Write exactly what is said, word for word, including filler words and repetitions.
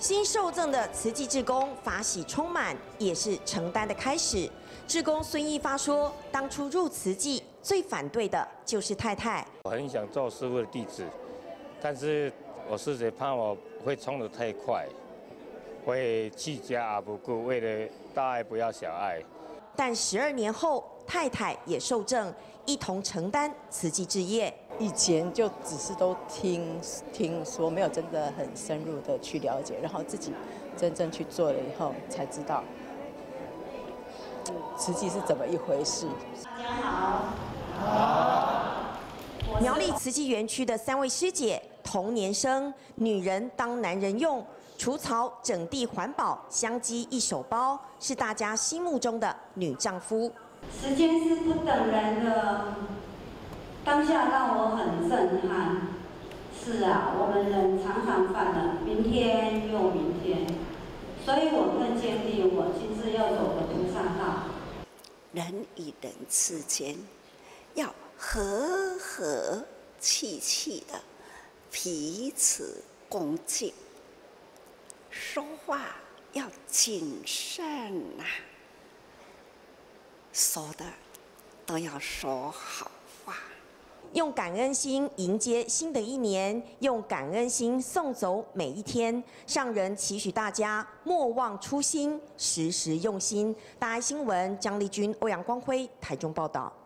新受赠的慈济志工法喜充满，也是承担的开始。志工孙一发说，当初入慈济最反对的就是太太。 我很想做师父的弟子，但是我师姐怕我会冲得太快，会弃家而不顾，为了大爱不要小爱。 但十二年后，太太也受赠，一同承担慈济志业。 以前就只是都听听说，没有真的很深入的去了解，然后自己真正去做了以后，才知道慈济是怎么一回事。 大家好。 好。苗栗慈济园区的三位师姐，同年生，女人当男人用。除草、整地、环保，相机一手包，是大家心目中的女丈夫。 时间是不等人的，当下让我很震撼。是啊，我们人常常犯了明天又明天，所以我更坚定我今世要走的菩萨道。 人与人之间要和和气气的，彼此恭敬。说话要谨慎呐、啊，说的都要说好话。 用感恩心迎接新的一年，用感恩心送走每一天。上人期许大家莫忘初心，时时用心。大爱新闻江丽君、欧阳光辉台中报道。